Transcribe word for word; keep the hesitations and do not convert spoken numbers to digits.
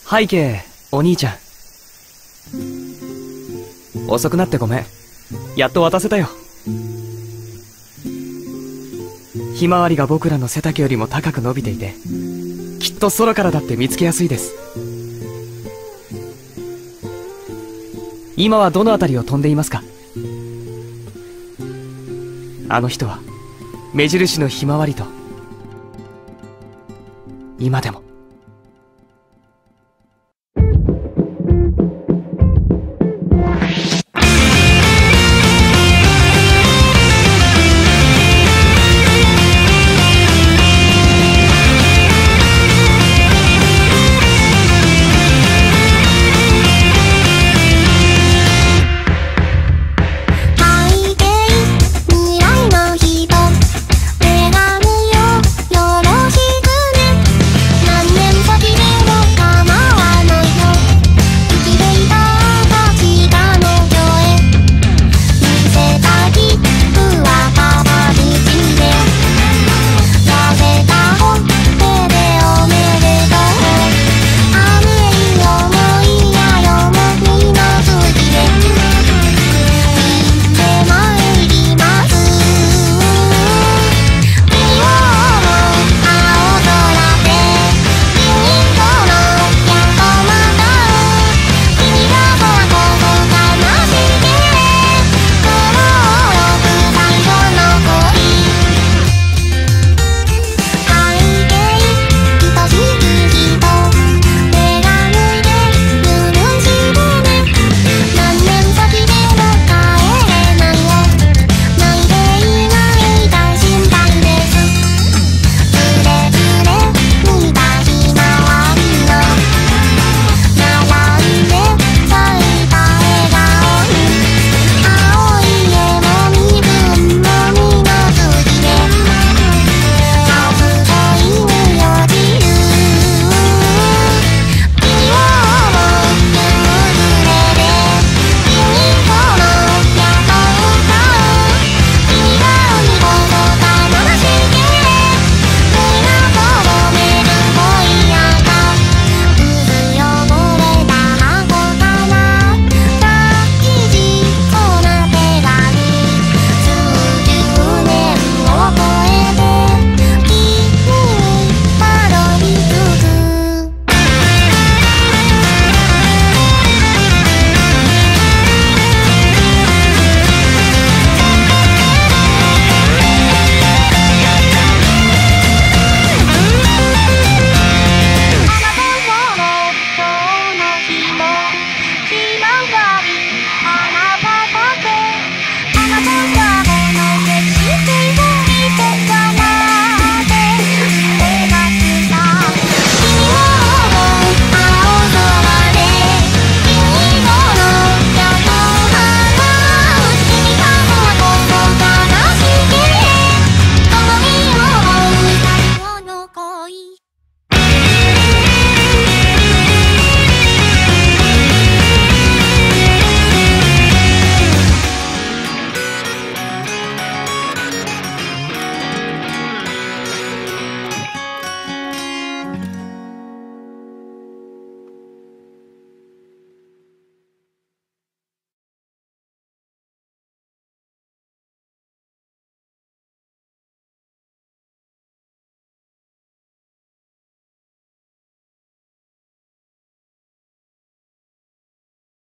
背景、お兄ちゃん。遅くなってごめん。やっと渡せたよ。ひまわりが僕らの背丈よりも高く伸びていて、きっと空からだって見つけやすいです。今はどのあたりを飛んでいますか？あの人は目印のひまわりと今でも